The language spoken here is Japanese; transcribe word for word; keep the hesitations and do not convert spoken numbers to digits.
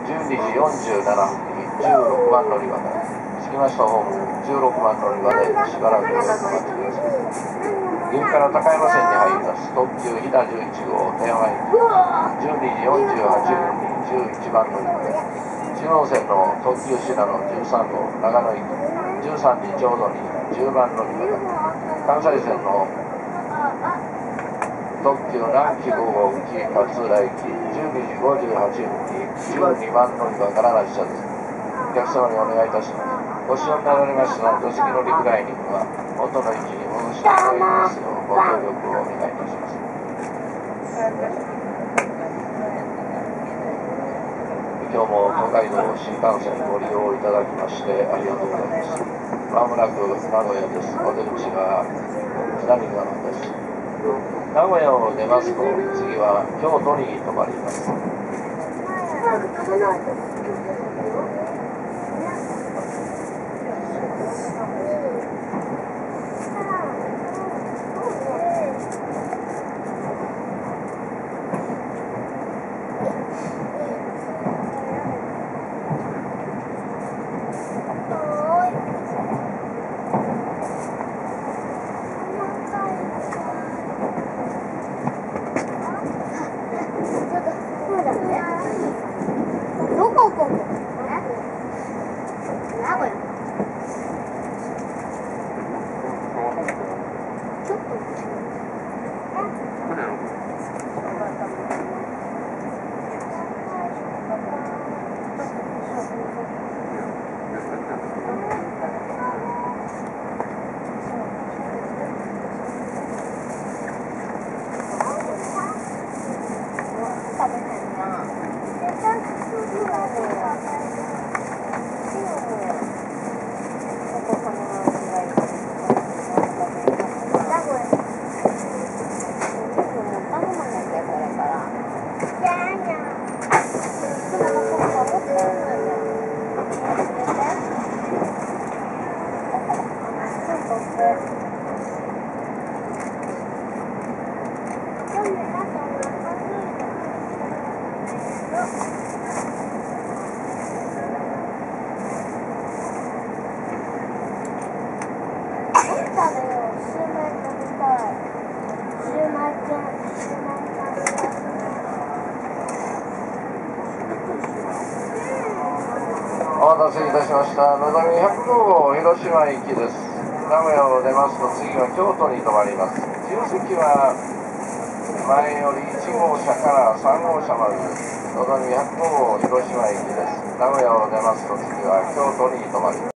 じゅうにじよんじゅうななふんにじゅうろくばん乗り場から、着きましたホームじゅうろくばん乗り場でしばらくお待ちください。岐阜から高山線に入ります特急飛騨じゅういちごう天満駅、じゅうにじよんじゅうはちふんにじゅういちばん乗り場で、中央線の特急信濃じゅうさんごう長野駅、じゅうさんじちょうどにじゅうばん乗り場から、関西線の特急南紀ごごう行き勝浦駅、じゅうにじごじゅうはっぷんにじゅうにばん乗り場から発車です。お客様にお願いいたします。ご使用になられました座席のリクライニングは元の位置に戻していただきますようご協力をお願いいたします。今日も東海道新幹線ご利用いただきましてありがとうございます。まもなく名古屋です。お出口は左側です。名古屋を出ますと次は京都に停まります。 どこここ？名古屋。ちょっと。 お待たせいたしました。のぞみひゃくごごう広島行きです。名古屋を出ますと次は京都に停まります。自由席は前よりいちごうしゃからさんごうしゃまでです。のぞみひゃくごごう広島行きです。名古屋を出ますと次は京都に停まります。